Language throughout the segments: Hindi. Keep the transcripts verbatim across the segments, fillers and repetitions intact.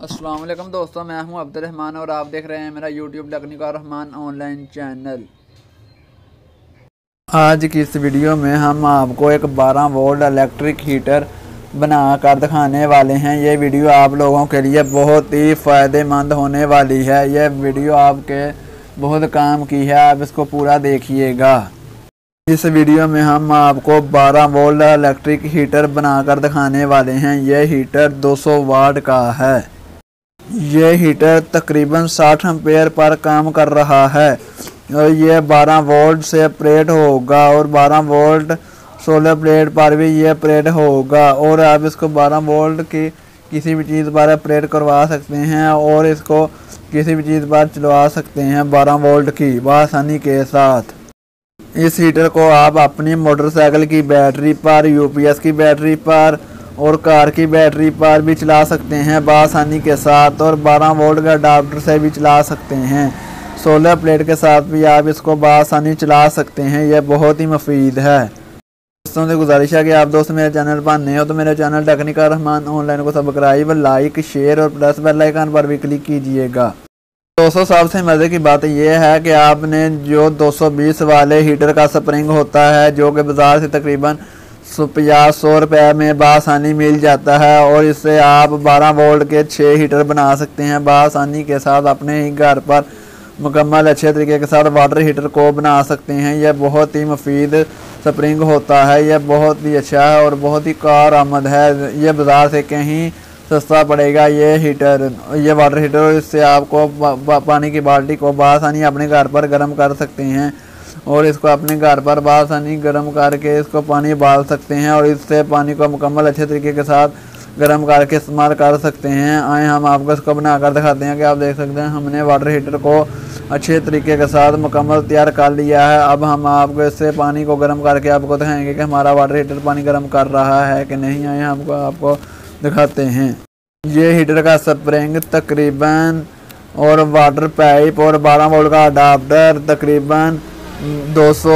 अस्सलाम वालेकुम दोस्तों, मैं हूं अब्दुर्रहमान और आप देख रहे हैं मेरा YouTube technical Rahman online channel. आज की इस वीडियो में हम आपको एक बारह वोल्ट इलेक्ट्रिक हीटर बना कर दिखाने वाले हैं। ये वीडियो आप लोगों के लिए बहुत ही फ़ायदेमंद होने वाली है। यह वीडियो आपके बहुत काम की है, आप इसको पूरा देखिएगा। इस वीडियो में हम आपको बारह वोल्ट इलेक्ट्रिक हीटर बनाकर दिखाने वाले हैं। यह हीटर दो सौ वाट का है। यह हीटर तकरीबन साठ एम्पेयर पर काम कर रहा है और यह बारह वोल्ट से ऑपरेट होगा और बारह वोल्ट सोलर प्लेट पर भी यह ऑपरेट होगा। और आप इसको बारह वोल्ट की किसी भी चीज़ पर ऑपरेट करवा सकते हैं और इसको किसी भी चीज़ पर चलवा सकते हैं बारह वोल्ट की आसानी के साथ। इस हीटर को आप अपनी मोटरसाइकिल की बैटरी पर, यूपीएस की बैटरी पर और कार की बैटरी पर भी चला सकते हैं आसानी के साथ और बारह वोल्ट का अडाप्टर से भी चला सकते हैं। सोलर प्लेट के साथ भी आप इसको आसानी चला सकते हैं। यह बहुत ही मुफीद है। दोस्तों से गुजारिश है कि आप दोस्त मेरे चैनल पर नए हो तो मेरे चैनल टेक्निकल रहमान ऑनलाइन को सब्सक्राइब, लाइक, शेयर और प्लस बेल आइकन पर भी क्लिक कीजिएगा। दोस्तों सबसे मज़े की बात यह है कि आपने जो दो सौ बीस वाले हीटर का स्प्रिंग होता है जो कि बाज़ार से तकरीबन पचास सौ रुपये में बासानी मिल जाता है और इससे आप बारह वोल्ट के छः हीटर बना सकते हैं बासानी के साथ। अपने ही घर पर मुकम्मल अच्छे तरीके के साथ वाटर हीटर को बना सकते हैं। यह बहुत ही मुफीद स्प्रिंग होता है। यह बहुत ही अच्छा है और बहुत ही कारआमद है। यह बाज़ार से कहीं सस्ता पड़ेगा ये हीटर, ये वाटर हीटर। इससे आपको पानी की बाल्टी को बासानी अपने घर पर गर्म कर सकते हैं और इसको अपने घर पर बासानी गर्म करके इसको पानी उबाल सकते हैं और इससे पानी को मुकम्मल अच्छे तरीके के साथ गर्म करके इस्तेमाल कर सकते हैं। आए हम आपको इसको बना कर दिखाते हैं कि आप देख सकते हैं हमने वाटर हीटर को अच्छे तरीके के साथ मुकम्मल तैयार कर लिया है। अब हम आपको इससे पानी को गर्म करके आपको दिखाएंगे कि हमारा वाटर हीटर पानी गर्म कर रहा है कि नहीं। आए हमको आपको दिखाते हैं। ये हीटर का स्प्रिंग तकरीबन और वाटर पाइप और बारह वोल्ट का अडाप्टर तकरीबन दो सौ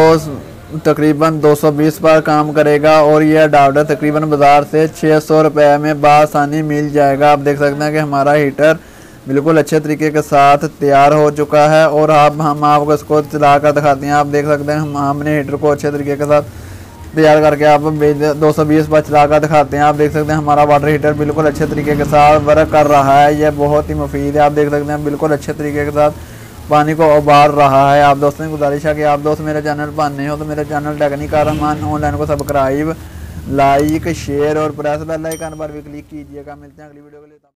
तकरीबन दो सौ बीस पर काम करेगा और यह अडाप्टर तकरीबन बाज़ार से छः सौ रुपये में बासानी मिल जाएगा। आप देख सकते हैं कि हमारा हीटर बिल्कुल अच्छे तरीके के साथ तैयार हो चुका है और अब हम आपको इसको चला कर दिखाते हैं। आप देख सकते हैं हम हमने हीटर को अच्छे तरीके के साथ तैयार करके आप दो सौ बीस पर चला कर दिखाते हैं। आप देख सकते हैं हमारा वाटर हीटर बिल्कुल अच्छे तरीके के साथ वर्क कर रहा है। यह बहुत ही मुफीद है। आप देख सकते हैं बिल्कुल अच्छे तरीके के साथ पानी को उबाल रहा है। आप दोस्तों की गुजारिश है कि आप दोस्त मेरे चैनल पर नए हो तो मेरे चैनल टेक्निकल रहमान ऑनलाइन को सब्सक्राइब, लाइक, शेयर और प्रेस बेल आइकन पर भी क्लिक कीजिएगा। मिलते हैं अगली वीडियो के लिए।